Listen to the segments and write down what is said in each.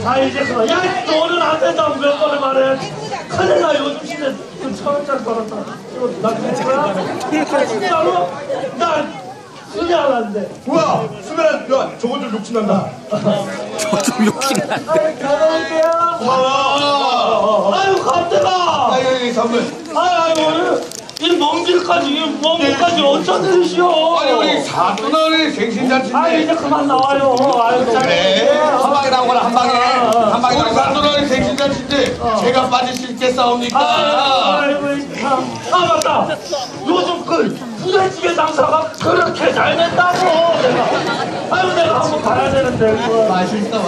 아 이제 그만. 야 너는 안 된다고 몇 번을 말해. 큰일 나 요즘 시대 1,000원짜리 벌었다. 이거 나 그거야? 진짜로? 나 수리 안 한대. 뭐야? 수면아, 야, 저거 좀 욕심난다. 저 좀 욕심난데. 가볼게요. 고마워. 아유 갑자가. 아유, 선물. 아유 이먼 길까지 어쩐 일이시오. 아니, 우리 사또나리 생신잔치인데. 아 이제 그만 나와요. 아유 그래. 한 방에 나오거라, 한 방에. 한 방에 우리 사또나리 생신잔치인데 제가 빠질 수 있겠사옵니까? 아이고 참. 아 맞다. 요즘 그 부대찌개 장사가 그렇게 잘 됐다고. 내가 한번 가야 되는데. 맛있어.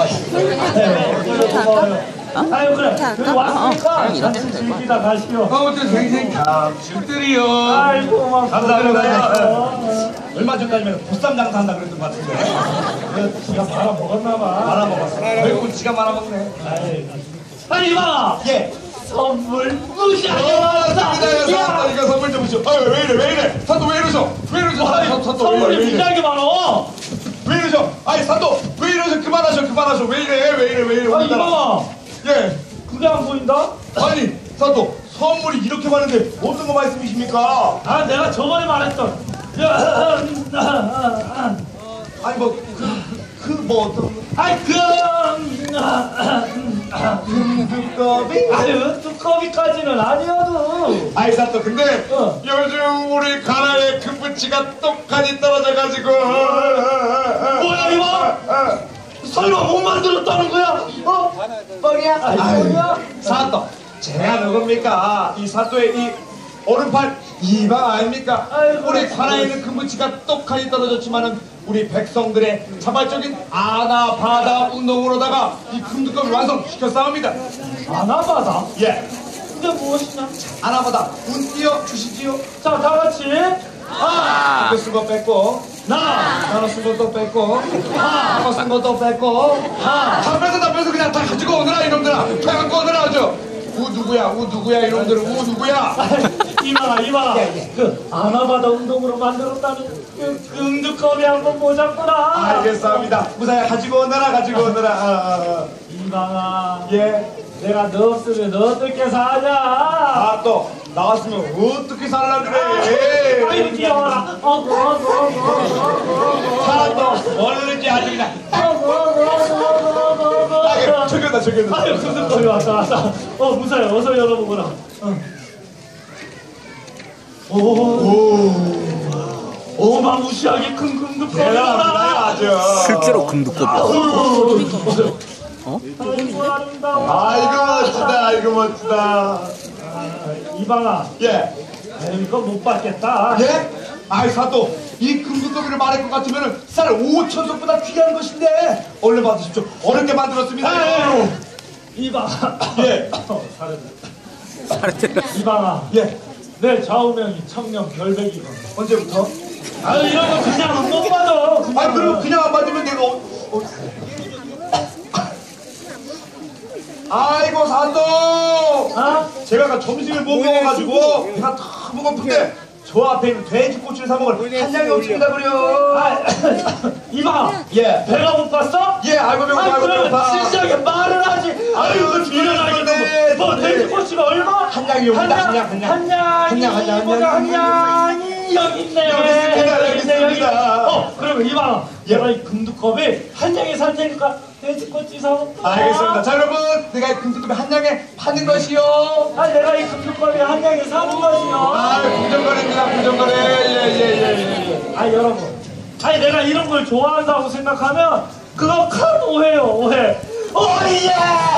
고마워요. 아유 그래 여기 왔으니까 잔치 즐기다 가시오. 아무튼 생신 감축드리요. 아이고 감사합니다. 얼마 전까지면 보쌈 장사한다 그랬던 것 같은데. 지가 말아먹었나봐. 말아먹었어. 결국은 지가 말아먹네. 아니 이봐. 예. 선물 무시하게 감사합니다. 이거 선물 좀 주시오. 아유, 왜 이래? 사또 왜 이러셔? 사또 선물이 왜 이래? 무지하게 많아. 왜 이러셔? 아니, 사또 왜 이러셔? 그만하셔. 왜 이래? 아니 이봐봐. 예. 그게 안 보인다? 아니, 사또 선물이 이렇게 많은데 어떤 거 말씀이십니까? 아 내가 저번에 말했던 아니 뭐 어떤 아이 두꺼비? 아유 두꺼비까지는 아니어도 아이 사또 근데 어. 요즘 우리 가라의 금부치가 똑같이 떨어져가지고 뭐야 이거? 설마 못 만들었다는 거야? 뻥이야? 아유, 사또 제가 누굽니까? 이 사또의 이 오른팔 이방 아닙니까? 아이고, 우리 관아에 있는 금부치가 똑같이 떨어졌지만은 우리 백성들의 자발적인 아나바다 운동으로다가 이 금두꺼비 완성시켰사옵니다. 아나바다? 예. 그게 무엇이냐? 아나바다 운 띄워 주시지요. 자 다같이 이거 쓴 거 뺐고 나눠 쓴 것도 뺐고 나눠 쓴 것도 뺐고 다 뺏어 그냥 다 가지고 오느라 이놈들아. 다 갖고 오느라 아주. 우 누구야 이놈들은 우 누구야. 이봐라 그 아나바다 운동으로 만들었다는 그 금두꺼비 한번 보자꾸나. 알겠습니다. 무사히 가지고 오느라 이방아 예. 내가 너 없으면 어떻게 사냐? 아 또 나왔으면 어떻게 살라 그래. 아유 귀여워라. 사또 얼른지 아주 그냥 저기다. 아유 금두꺼비 왔다. 무사히 어서 열어보거라. 어마무시하게 큰 금두꺼비구나. 대단합니다 아주. 실제로 금두꺼비야. 아이고 아름다워. 아이고 멋지다. 이방아. 예. 이거 못 받겠다. 예? 아이 사또 이 금두꺼비를 말할 것 같으면은 쌀 5천석보다 귀한 것인데 얼른 받으십시오. 어렵게 만들었습니다. 이방아. 예. 살을 이방아. 예. 내 좌우명이 청년 별백이건. 언제부터? 아유 이런 거 그냥 못 받아. 아 그럼 그냥 안 받으면 내가 아이고 사또 제가 아까 점심을 못 먹어가지고 배가 너무 고픈데 저 앞에 있는 돼지꼬치를 사 먹을 한량이 없습니다 그려. 이방아. 예. 배가 고팠어? 예. 아이고 그러면 배고파. 진작에 말을 하지. 아유 미련하게 뭐 돼지꼬치가 얼마? 한량이 옵니다. 한량이 여기 있네요. 여기 있습니다. 그러면 이방아. 내가 이 금두컵에 한량에 살 테니까 돼지꼬치 사올까? 알겠습니다. 자 여러분 내가 이 금두껍이 한량에 파는 것이요. 내가 이 금두컵에 한량에 사는 것이요. 공정거래입니다. 공정거래. 예. 여러분. 내가 이런 걸 좋아한다고 생각하면 그거 큰 오해요, 오해. 오예!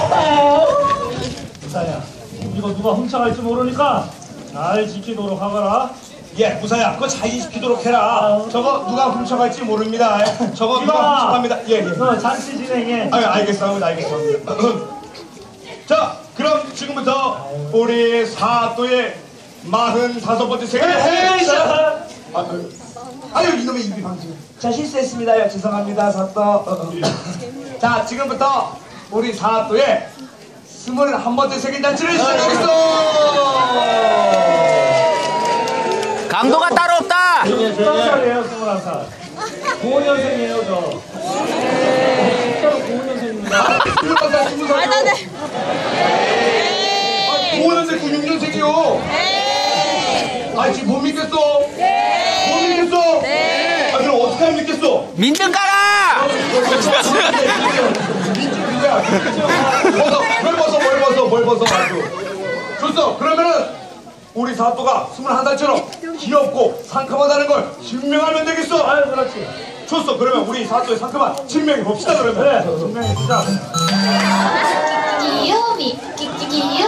무사야, 이거 누가 훔쳐갈지 모르니까 잘 지키도록 하거라. 예, 무사야, 그거 잘 지키도록 해라. 저거 누가 훔쳐갈지 모릅니다. 저거 누가 훔쳐갑니다. 예. 잔치 진행해. 알겠습니다. 자, 그럼 지금부터 우리 사또의 45번째 생일. 아유 이놈의 입이 방금. 자 실수했습니다요. 죄송합니다 사또. 자 지금부터 우리 사또의 21번째 생일잔치를 시작하겠습니다. 강도가 따로 없다. 21살이에요, 21살. 05년생이에요, 저. 진짜로 05년생입니다. 스물살, 스물살이요. 아, 5년생, 96년생이요. 아, 지금 못 믿겠어? 못 믿겠어? 아, 그럼 어떻게 하면 믿겠어? 민증 깔아! 뭘 벗어 아주 좋소. 그러면은 우리 사또가 21살처럼 귀엽고 상큼하다는 걸 증명하면 되겠어. 아유, 그렇지. 좋소. 그러면 우리 사또의 상큼한 증명해 봅시다. 그러면 그래, 분명히 진짜. 귀요미 귀요미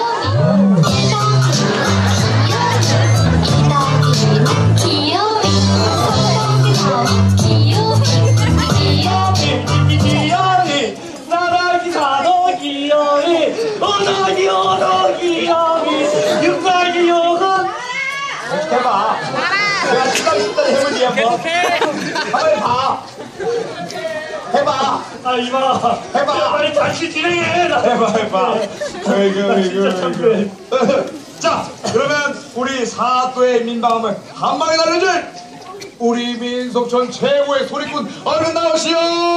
귀여이, 나라기 사도 귀여이, 어나기 어너 귀여이, 육사기 요건. 해봐. 내가 시간 해보지 한번. 한번 해봐. 해봐. 아, 이봐. 해봐. 빨리 다시 진행해. 해봐. 진짜 창피해. 자, 그러면 우리 사또의 민방음을 한 방에 날려줄 우리 민속촌 최고의 소리꾼 얼른 나오시오.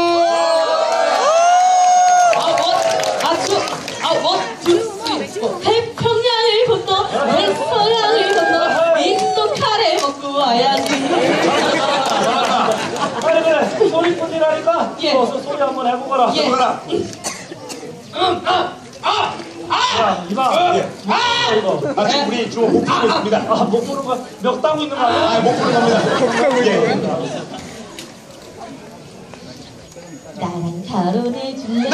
태평양을 건너 백서양을 건너 인도 카레 먹고 와야지. 그래. 소리꾼이라니까. 예. 어서 소리 한번 해보거라. 예. 그러나 야, 이봐. 이거. 지금 우리 주로 못 부르고 있습니다. 아, 못 부르는 거, 멱 따고 있는 거 아니야? 못 부르는 겁니다. 예. 나랑 결혼해 줄래?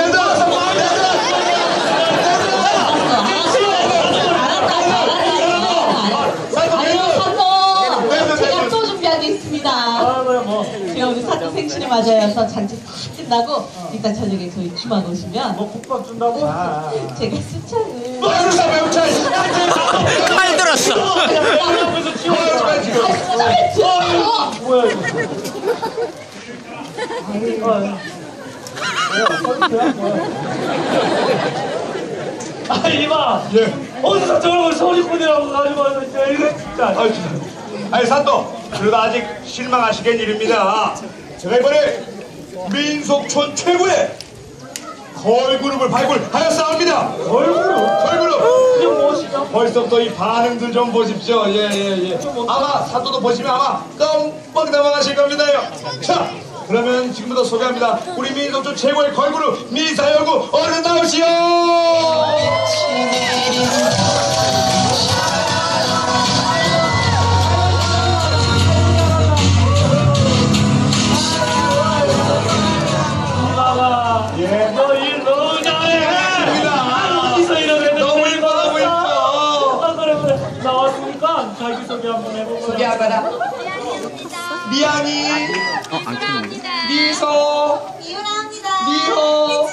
제가 또 준비한 게 있습니다. 아, 그래, 뭐. 제가 오늘 사또 생신에 맞아서 장치 다 끝나고 이따 저녁에 저희 주방 오시면 뭐 국밥 준다고? 제가 수창을 팔 들었어. 앞에서 치워줘. 수창을 들어요. 뭐야, 이거. 아, 이봐. 예. 어디서 저런 걸 소리꾼이라고 가지고 왔는데, 이거 진짜. 아니 사또, 그래도 아직 실망하시겠 일입니다. 제가 이번에 민속촌 최고의 걸그룹을 발굴하였사옵니다. 걸그룹. 이게 무엇이냐? 벌써부터 이 반응들 좀 보십시오. 예. 아마 사또도 보시면 아마 껌뻑 넘어가실 겁니다요. 자, 그러면 지금부터 소개합니다. 우리 민속촌 최고의 걸그룹 미사여구 얼른 나오시오. 이봐봐. 예. 너 일 너무 잘해. 아, 어디서 이런 애들 너무 데리고 이뻐, 왔어? 아, 그래. 나왔으니까 자기소개 한번 해보고. 소개하거라. 미안이, 안 켰는데. 미소, 이유라입니다. 미호.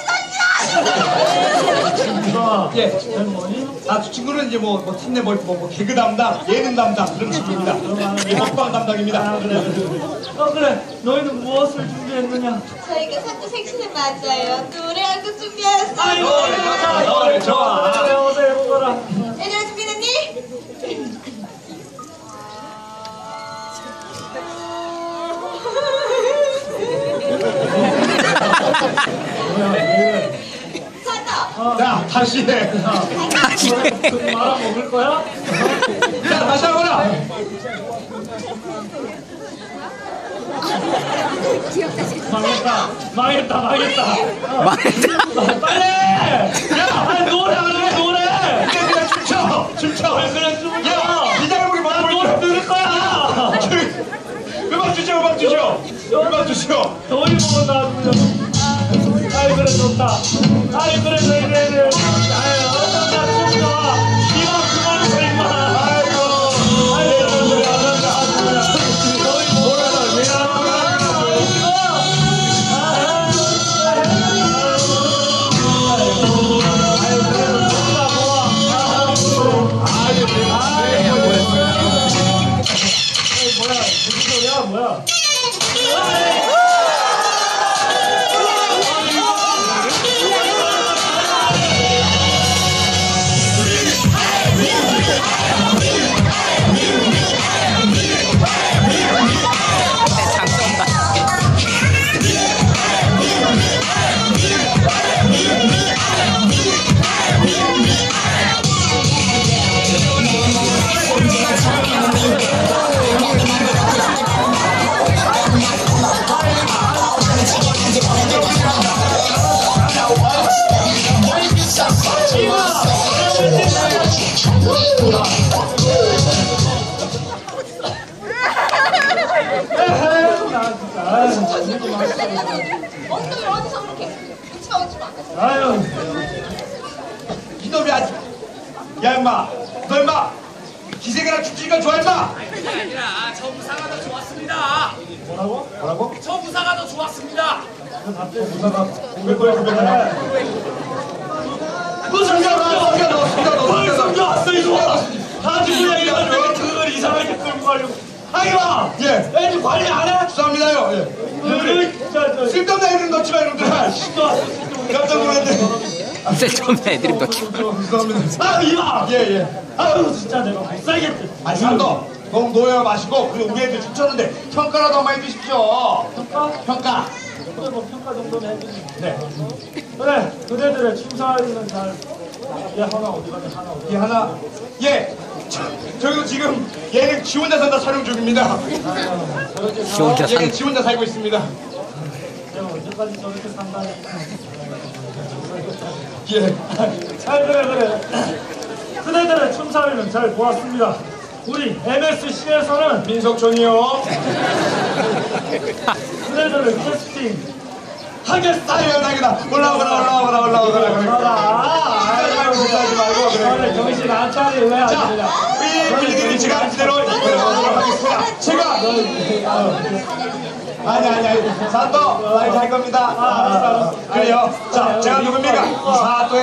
이봐. 예. 쟤는 뭐니? 아, 저 친구는 이제 뭐 팀내 뭐 개그 담당, 예능 담당 그런 친구입니다. 이 먹방 담당입니다. 아, 그래. 그래. 너희는 무엇을 준비했느냐? 저희가 사또 생신에 맞아요. 노래 한 곡 준비했어요. 노래 좋아. 그래, 어서 해보거라. 얘들아 준비됐니? 사또. 자, 다시 해. 그 말아 먹을 거야? 자, 다시 하거라. 망했다. 빨리! 야, 아니, 노래 안 해, 노래! 그냥 춤춰. 왜 그래, 춤을 춰? 야, 이 장면이 나 뭐야? 노래 들을 거야! 음악 주시오. 너희 보고 나와주면. 아이, 그래, 좋다. 아이, 그래. 아이, 어쩌다 춤 좋아. 이만 그만해, 임마. 아이고, 그래, 너희 보고 뭐야? 임마. 너 임마 기생이랑 춤추니까 좋아 임마. 그게 아니라 저 부사가 더 좋았습니다. 뭐라고? 저 부사가 더 좋았습니다. 부사가 900거야. 그 성경 왔어 이거. 다지 부양이가지고 그걸 이상하게 끌고 가려고. 아이가. 예. 애들 관리 안 해? 죄송합니다요. 예. 쓸데없는 애들 넣지 마 이놈들아. 깜짝 놀랐네. 쓸데없는 애들이 또 죄송합니다. 아 이봐. 예예. 아유 진짜 내가 못 살겠대. 아 산도 너무 노여 마시고 그리고 우리 애들 춤췄는데 평가라도 한번 해주십시오. 평가. 그래 뭐 평가 정도는 해주지. 네. 그래 그대들의 춤사위는 잘. 얘 하나 어디 갔냐 하나 어디. 예 하나. 예. 저희도 지금 얘는 지 혼자 산다 촬영 중입니다. 지 혼자 산 얘는 지 혼자 살고 있습니다. 내가 언제까지 저렇게 산다니. 예. 잘 그래. 그대들의 춤사위는 잘 보았습니다. 우리 MSC에서는 민석촌이요. 그대들을 캐스팅 하겠습니다. 아유 다행이다. 올라오거라. 하지 말고 그래. 정신 안 차리 왜 안 자, 되냐. 우리 분위기는 시간 그대로 이끌어보도록 하겠습니다. 제가 아니 사또 많이 잘 겁니다. 알았어. 그래요. 자, 제가 누굽니까? 사또의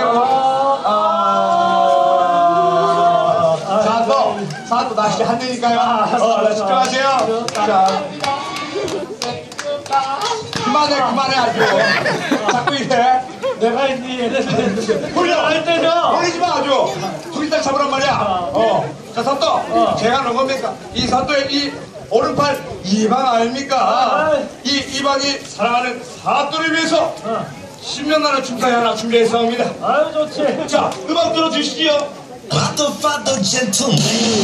사또 다시 한 대니까요. 집중하세요. 자, 그만해 아주. 자꾸 이래. 내가 있니 얘네들 훈련할 때는 돌리지 마 아주. 후리딱 잡으란 말이야. 자 사또. 제가 넣은 겁니까? 이 사또의 이 오른팔 이방 아닙니까? 이 이방이 사랑하는 사또를 위해서 10년 나는 춤사위 하나 준비했사옵니다. 아유 좋지. 자, 음악 들어주시지요. Father gentleman.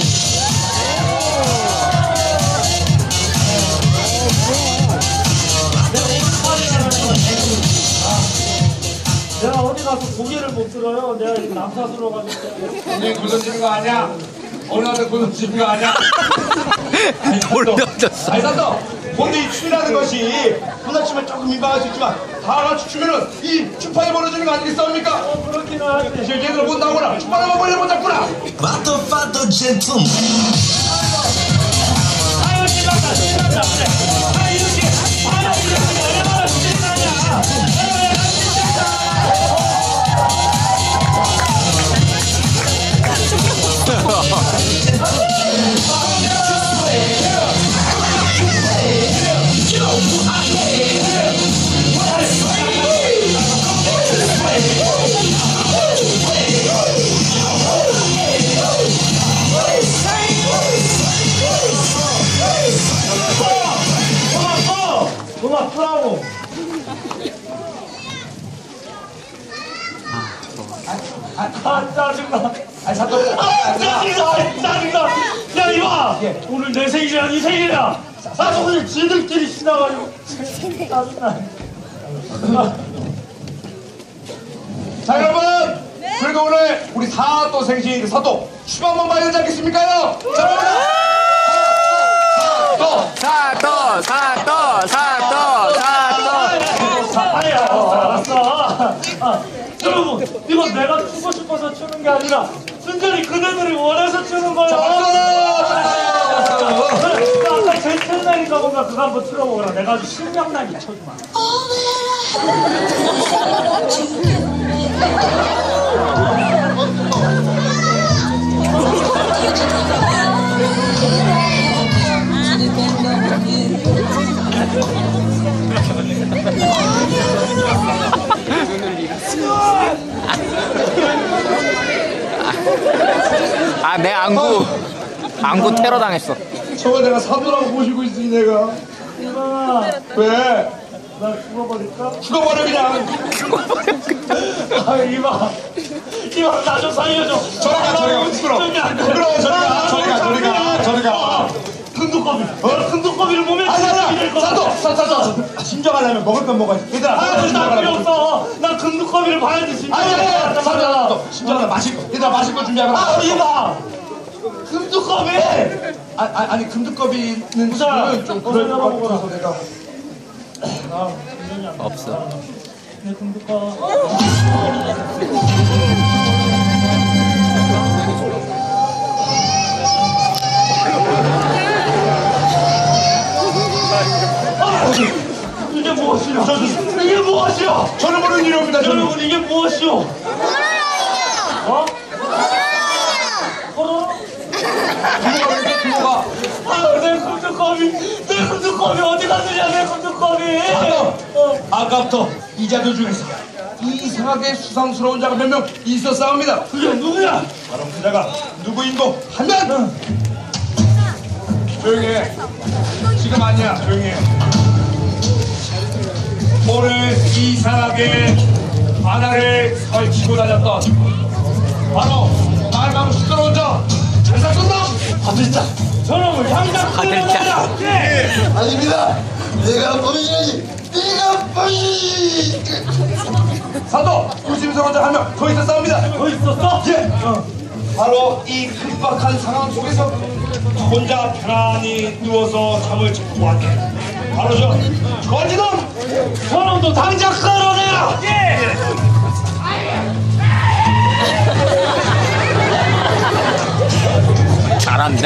내가 어디 가서 고개를 못 들어요. 내가 지금 남사스러워가지고. 오늘 굳어지는 거 아니야? 오늘 와서 굳어지는 거 아니야? 올려졌어. 아니 사또. 근데 이 춤이라는 것이 누나춤은 조금 민망할 수 있지만 다 같이 추면은 이 춤판이 벌어지는 거 아니겠습니까? 그렇기는 하지. 얘들 못 나오거나 춤판 한번 벌려 못 잡구나. Father gentleman. 아유 신난다. 그래. 아 이렇게. 아 이렇게 얼마나 신나냐. 음악 끄라고. 짜증나. 아니 사또. 짜증나. 야 이봐. 오늘 내 생일이야 네 생일이야. 나도 그냥 지들끼리 신나가지고 짜증나. 자 여러분. 그래도 오늘 우리 사또 생신 사또 춤 한번 봐야 되지 않겠습니까요? 아니 알았어. 여러분 이건 내가 추고 싶어서 추는 게 아니라 순전히 그대들이 원해서 추는 거야. 아까 젠틀맨인가 뭔가 그거 한번 틀어보거라. 내가 아주 신명나게 쳐주마. 아, 내 안구 테러 당했어. 저거 내가 사또라고 모시고 있으니 내가. 이봐 왜? 나 죽어버릴까? 죽어버려 그냥. 아 이봐 나 좀 살려줘. 저리가 부끄러워. 저리가. 큰두꺼비를 보면 아니야 사또 진정하려면 먹을 건 먹어야지. 얘들아 나 필요 없어. 나 큰두꺼비를 봐야지 진짜. 아니야 사또 진정하려 마실 거. 얘들아 마실 거 준비하거라. 이봐 큰두꺼비. 아니 금두꺼비는 보자. 지금은 좀 그럴 것 열어보거라. 같아서 내가. 없어. 내 큰두꺼. 있습니다. 여러분 이게 무엇이오? 어? 코로나? 규모가 아, 내 컴퓨터컵이 어디 갔느냐, 내 컴퓨터컵이. 아까부터 이 자들 중에서 이상하게 수상스러운 자가 몇 명 있었사옵니다. 그게 누구야? 바로 그자가 누구인고 하면 조용히 해. 지금 아니야. 조용히 해. 오늘 이상하게 바다를 설치고 다녔던 바로 말망 시끄러운 자 장사꾼놈 아들자, 저놈을 당장 끌어내라. 아닙니다. 내가 범인이지. 내가 범인이지. 사도 의심스러운 자 한 명 더 있었사옵니다. 뭐 있었어? 예. 바로 이 급박한 상황 속에서 혼자 편안히 누워서 잠을 자고 왔네. 바로 저 거지놈. 저놈도 당장 끌어내라. 잘한데?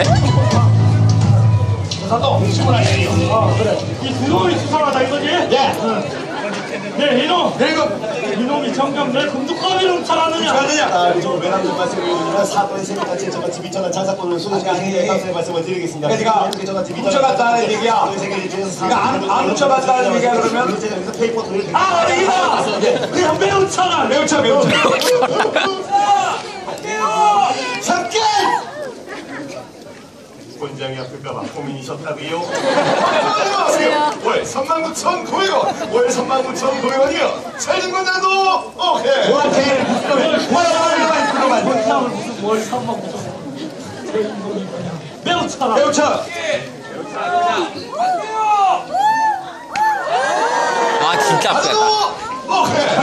사도 신문하시오. 그래. 이 두 놈이 수상하다 이거지? 예. 네, 이놈. 그리고 이놈이 정녕 내 금두꺼비를 훔쳐갔느냐? 가느냐? 좀 외람된 말씀을 드리면 사건의 세계까지 저같이 미천한 장사꾼을 소개하기 위해 감사의 말씀을 드리겠습니다. 그러니까 어떻게 저같이 훔쳐갔다는 얘기야. 그러니까 안 훔쳐갔다는 얘기야 그러면? 제가 여기서 페이퍼 돌릴 아, 이거 그냥 매우 차라. 매우 차. 잠깐! 본장이 아플까봐 고민이셨다고요? 월 39,900원! 월 39,900원이요! 잘된 건데도 오케이! 뭐한테 그냥 무슨 뭘 삼만 무슨 매우 차라. 매우 차. 아 진짜 아프다. 오케이!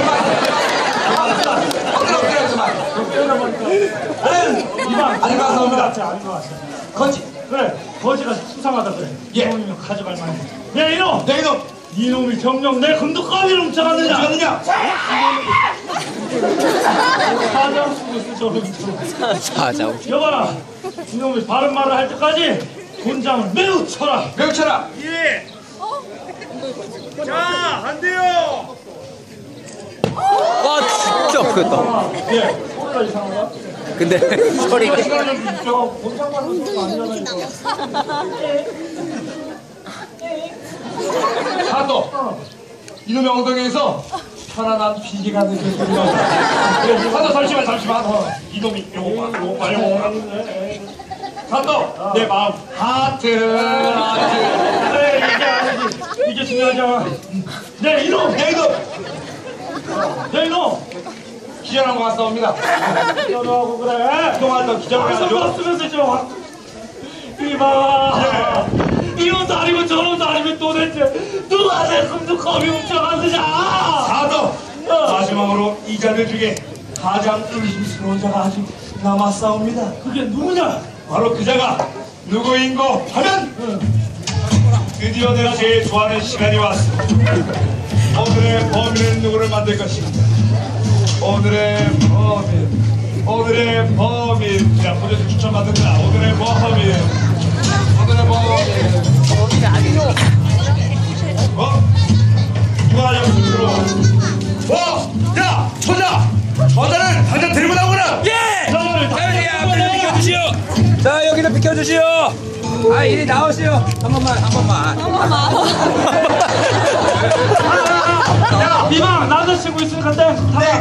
이만 아닌 것 같습니다. 아닌 것 같아. 거지. 그래, 거지가 수상하다 그래. 예. 이놈이면 가져갈 만해. 야, 이놈! 내 이놈 이놈이 정녕 내 금두꺼비를 훔쳐갔느냐? 훔쳐갔느냐? 사장 수고스 저놈. 사자. 여봐라, 이놈이 바른 말을 할 때까지 본장을 매우 쳐라. 매우 차라. 와 진짜 아프겠다. 아, 예, 소리가 이상하다. 근데 소리가 시간을 좀 저 본장 받는 거 아니잖아 이거. 사도 이놈의 엉덩이에서 편안한 비기가 느껴집니다. 사도 잠시만. 이놈이 요거 봐. 사도 내 마음 하트. 그래, 이게 아니지. 이게 중요하잖아. 네, 이놈! 내 이놈 네, 이놈! 기절한 것 같사옵니다. 기절하고 그래. 그동안 너 기절을 방송 해가지고 봤으면서 좀 확. 이봐. 이놈도 아니고 저놈도 아니고 도대체 누가 내 금두꺼비 훔쳐갔느냐? 사도 마지막으로 이 자들 중에 가장 의심스러운 자가 아직 남았사옵니다. 그게 누구냐? 바로 그자가 누구인고 하면 드디어 내가 제일 좋아하는 시간이 왔어. 오늘의 범인은 누구를 만들 것인가? 오늘의 범인 자 보여서 추천받는다. 오늘의 범인 누가 하냐고 들어. 야 초자 저자를 당장 데리고 나오거라. 저를 자, 여기도 비켜주시오. 아, 이리 나오시오. 한 번만. 야, 이봐, 나도 치고 있으니까 땡.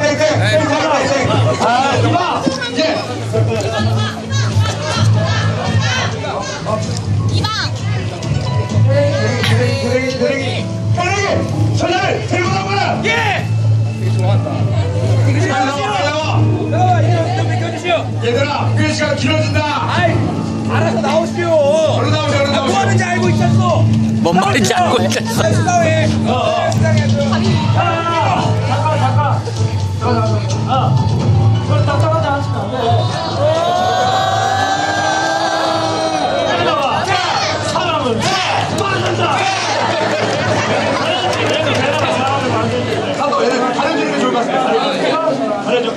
아, 이봐. 드래기 저자를 데리고 나오거라. 예! 이리 비켜주시오. 얘들아 그 시간 길어진다. 아이, 알아서 나오시오. 얼른 나오세요. 뭐 하는지 알고 있었어. 뭔 말인지 알고 있겠어. 수상해. 잠깐. 그걸 답답하지 않지는 않네. 사람은 만든다. 사람을 만든다. 사도 얘들 가려주는 게 좋을 것 같습니다. 가려줘.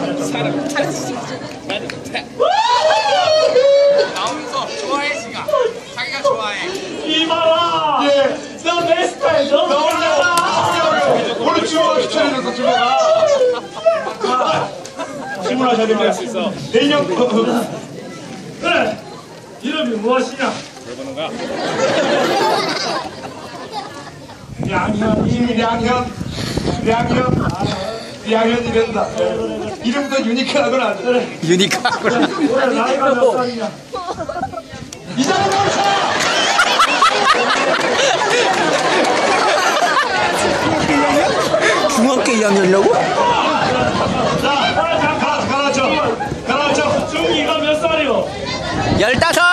나오면서 좋아해, 지가. 자기가 좋아해. 이봐라. 너 내 스타일 너무 잘한다. 오늘 주먹을 추천해줬어 주먹아. 질문하셔야 됩니다. 내인형 그래 이름이 무엇이냐? 양현이. 양현이란다. 이름도 유니크하구나. 유니크하구나. 올해 나이가 몇 살이냐? 이장원 차! 중학교 2학년이라고? 가라앉혀. 중이가 몇 살이요? 15!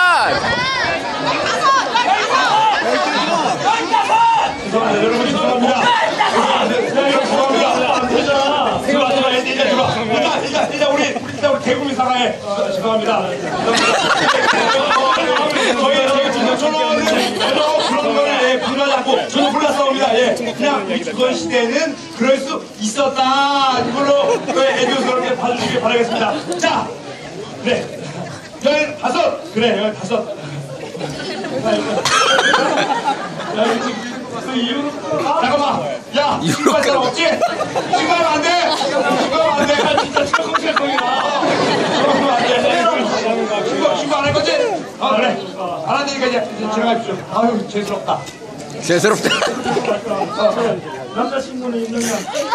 여러분 죄송합니다. 안 되잖아. 이제 우리 대국민 사랑해. 죄송합니다. 저희 조선은 그런 거를 불가지 않고 저는 몰랐사옵니다. 그냥 조선 시대에는 그럴 수 있었다. 이걸로 애교스럽게 봐주시길 바라겠습니다. 자, 그래. 15. 그래, 15. 그 이유는 잠깐만. 야, 신고할 사람 없지? 신고하면 안 돼. 신고하면 안 돼. 진짜 철컹철컹이다. 신고 안 할 거지? 그래. 안 한다니까 이제 지나가십시오. 아유, 죄스럽다. 죄스럽다. 남자친구는 있느냐?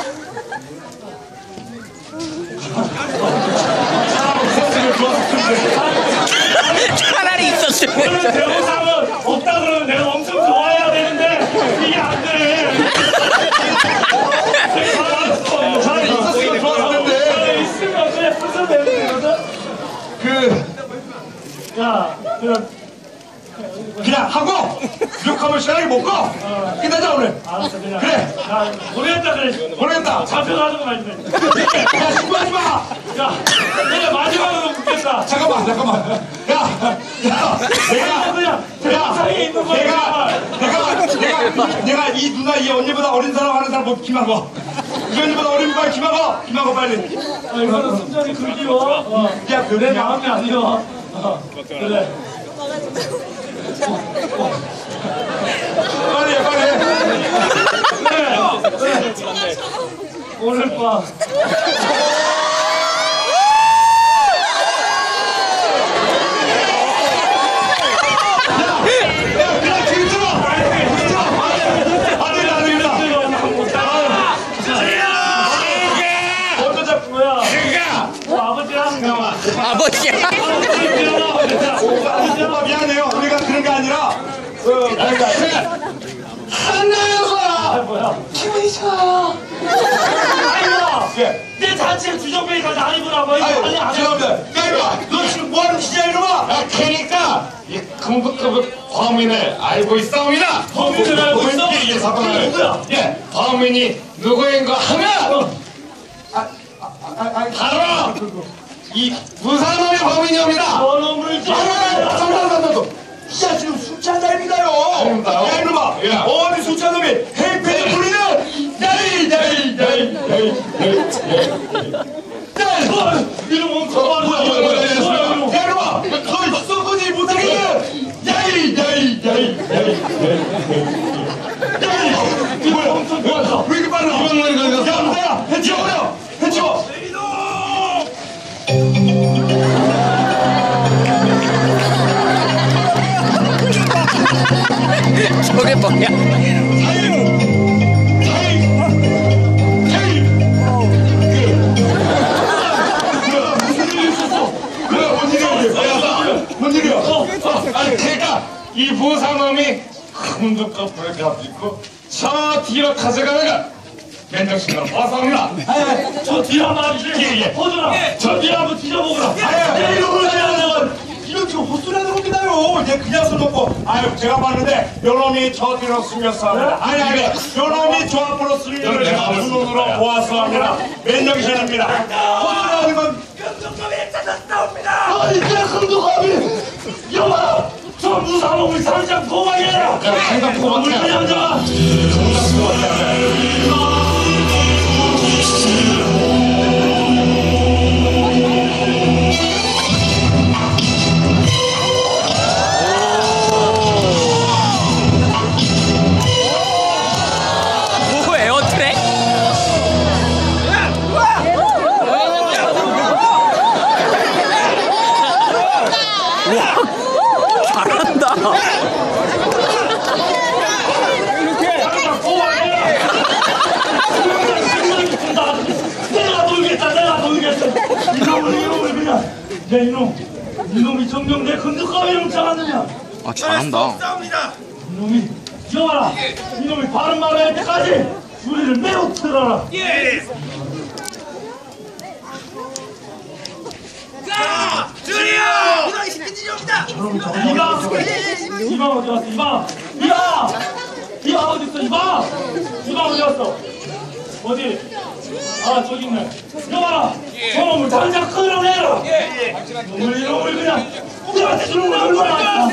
차라리 있었으면. 대우상은 없다 그러면 내가 엄청 좋아해야 되는데 이게 안 돼. 차라리 있었으면 좋았을 텐데. 있으면 그냥 무슨 되는 거거든? 야, 그냥 하고 욕하면 시원하게 먹고 끝내자 오늘. 알았어 그냥. 그래. 야, 모르겠다 그래. 모르겠다. 잡혀가는 거 말지. 야, 신고하지 마. 야, 내가 마지막으로 묻겠다. 잠깐만. 내가 그냥 대우상에 있는 거야. 내가 이 누나 이 언니보다 어린 사람 하는 사람 뭐 김하고 이 언니보다 어린 거 김하고 빨리. 이거는 순전히 긁기워. 야, 내 마음이 아니여. 그래. 빨리 해. 그래. 오늘 밤. 그냥 들어. 안 되겠다. 어쩌자. 뭐야? 아버지야? 아버지야. 오빠 미안해요. 우리가 그런 게 아니라 한나여서 뭐야? 기분이 좋아요. 아이고! 예. 내 자체 주정뱅이까지 아니구나. 뭐 이거 빨리 안 해. 죄송합니다. 야, 너 지금 뭐하는 짓이야 이놈아? 그러니까 이 금부급의 범인을 알고 있사옵니다. 범인을 알고 있어? 이 사건을 누구야? 예, 범인이 누구인가 하면 바로 이 부산놈의 범인이옵니다. 번호 물지. 야, 지금 술 잔다입니다요. 아닙니다요? 야, 이놈아. 예. 어디 술 잔놈이 헤이페이 부리는 야이. 이름 엄청 많아. 뭐야. 야, 이놈아. 너 썩어지 못하겠는 야이. 이름 엄청 좋아서. 왜 이렇게 빨라? 이건 뭐 이거 야, 무사야. 해치워. 저게 뭐야? 뭔 일이야? 아니 그러니까 이 부산놈이 금부급을 가지고 저 뒤로 가져가다가 맨정신으로 벗어옵니다. 저 뒤에 한번 와주세요. 호준아, 저 뒤에 한번 뒤져보거라. 이런 지금 헛소리하는 겁니다요. 이제 그냥 술 먹고 제가 봤는데 요놈이 저 뒤로 숨겼습니다. 아니 요놈이 저 앞으로 숨기는 제가 두 눈으로 보았습니다. 맨정신입니다. 헛소리하는 건 금속감이 찾았사옵니다. 아니 그냥 금속감이 여봐, 저 무사놈을 당장 도망해라. 당장 도망해. 우리 남자가 오, 에어트랙? 내가 놀겠어. 이놈을 그냥. 내 이놈이 정녕 내 근육가위를 훔쳐갔느냐? 아, 잘한다. 이놈이 여봐라. 이놈이 바른 말을 할 때까지 우리를 매우 틀어라. 예. 자, 주리요. 이놈이 시킨지 옵니다. 이방 어디 갔어? 이방 어디 있어? 이방 어디 갔어? 어디? 아, 저기 있네. 여봐라. 저놈을 당장 끌어내라. 이놈을 그냥 우리한테 주는 걸 얼마나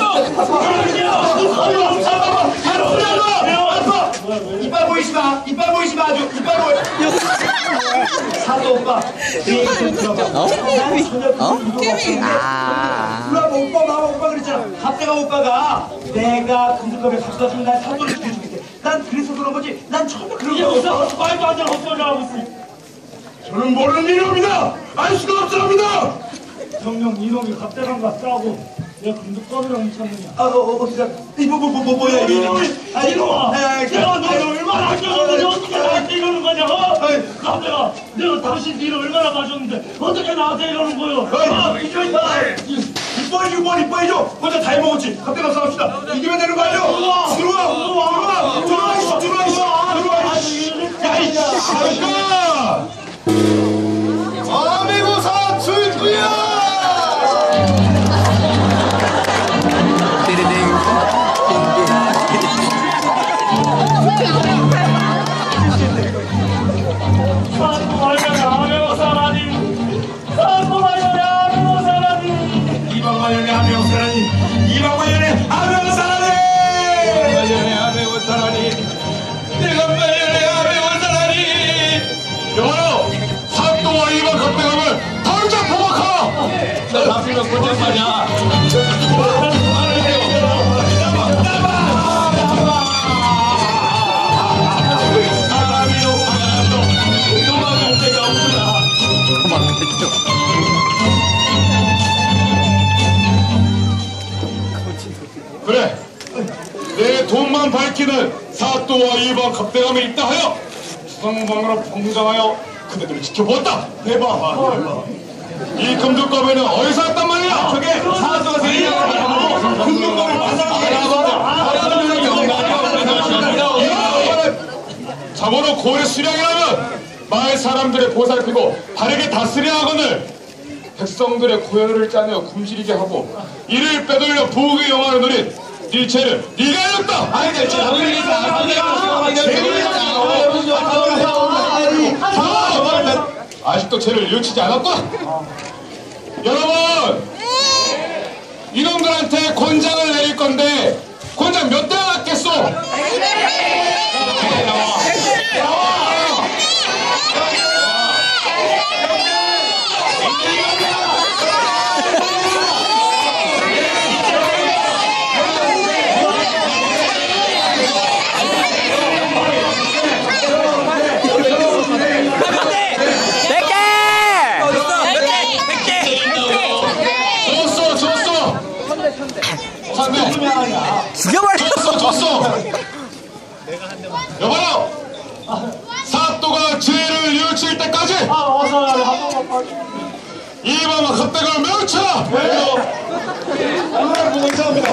이빨 보이지 마. 이빨 보이지 마. 아주 이빨 보이. 사도 오빠. 내 얘기 좀 들어봐. 난 전혀 그런 의도가 없었는데. 오빠 그랬잖아. 갑자기 오빠가 내가 금속갑에 가져가지고 난 사도를 지켜주겠대. 난 그래서 그런 거지. 난 처음에 그런 거 없어. 말도 안 되는 헛소리를 하고 있어. 저는 모르는 이놈이다. 알 수가 없습니다. 정녕 이놈이 갑대감과 싸우고 내가 금속검이랑 훔쳤느냐? 뭐야 이놈이. 이놈아, 내가 너를 얼마나 아껴줬는데 어떻게 나한테 이러는 거냐? 갑대가 내가 당신 뒤를 얼마나 봐줬는데 어떻게 나한테 이러는 거요? 이뻐해줘. 혼자 다 해먹었지. 갑자기 싸웁시다. 이기면 되는 거 아니야? 들어와. 야, 이씨. 아메고사 출구야. 잡히면 고장마냐. 도망갈 데가 없구나. 그래, 내 돈만 밝히는 사또와 이방 갑대감이 있다 하여 주상방으로 봉장하여 그대들을 지켜보았다. 대박. 이 금속검에는 어디서 왔단 말이야? 저게 사또가 생기냐고 금속검을 자고로 고의 수량이라면 마을 사람들의 보살피고 바르게 다스려야 하거늘 백성들의 고열을 짜내어 굶주리게 하고 이를 빼돌려 부귀 영화를 누린 네 죄를 네가 해줬다. 아직도 죄를 뉘우치지 않았구나. 여러분, 이놈들한테 권장을 내릴 건데 권장 몇 대가 났겠소? 죽여버려! 여봐요! 사또가 죄를 뉘우칠 때까지 이방과 갑대감을 매우 쳐! 오늘 보고 있습니다.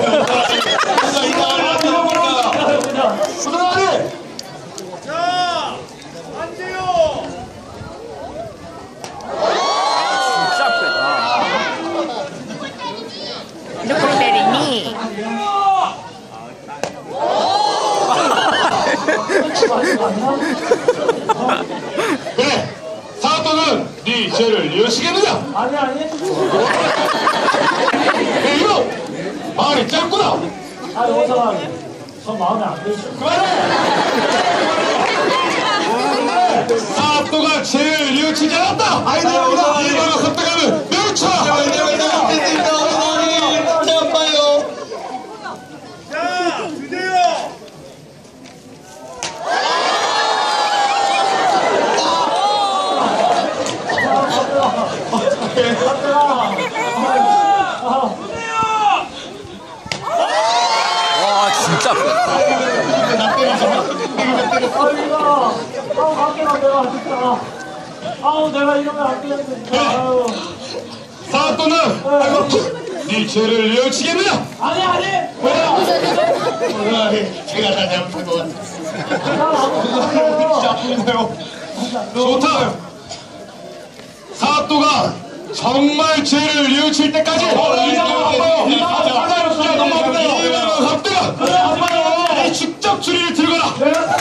자, 앉으요. 진짜 세다. 누굴 때리니? 그래! 사또는 네 죄를 뉘우치겠느냐? 아니. 이놈! 말이 짧구나! 저 마음에 안 드시죠? 사또가 죄를 뉘우치지 않았다! 이방과 갑대감을 매우 쳐! 자, 주세요. 됐다. 아우, 내가 이러면 안 되는데. 아유. 사또는 네 죄를 뉘우치겠느냐? 아니. 제가 다 잘못한 것 같아. 아프네요. 좋다. 사또가 정말 죄를 뉘우칠 때까지 이 직접 줄이를 들거라.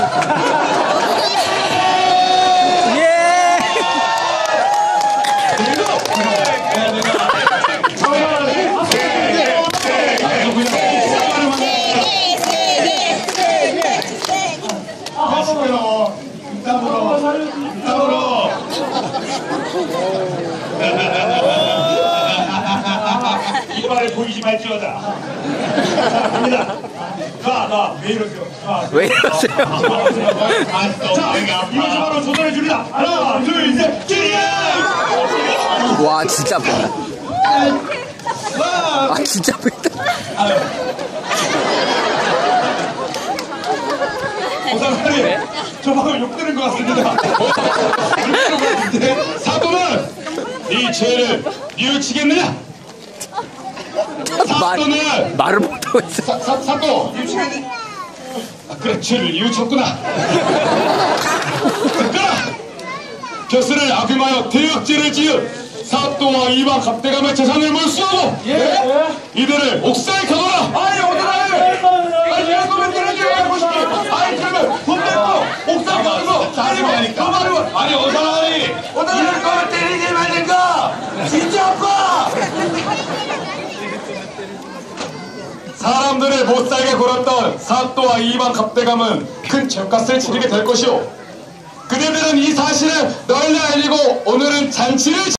이빨을 보이지 말지어다. 자, 갑니다. 왜 이러세요? 왜 이러세요? 자, 이것이 바로 조선의 줄이다. 하나, 둘, 셋, 줄이야! 와 진짜 아프다. 아 진짜 아프다. 보상관이 저 방금 욕 들은 것 같습니다. 사또는 네 죄를 뉘우치겠느냐? 사또는 말을 못하고 있어. 사또 그래 죄를 뉘우쳤구나. 듣거라. 벼슬을 악용하여 대역죄를 지은 사또와 이방 갑대감의 재산을 몰수하고 이들을 옥사에 가둬라. 아니, 이런 거면 때려줘요. 아니, 그러면 돈 내고 옥상 가는 거. 아니, 어사라니. 이럴 거면 때리지 말든가. 진짜 아파. 사람들을 못살게 굴었던 사또와 이방 갑대감은 큰 죄값을 치르게 될 것이오. 그대들은 이 사실을 널리 알리고 오늘은 잔치를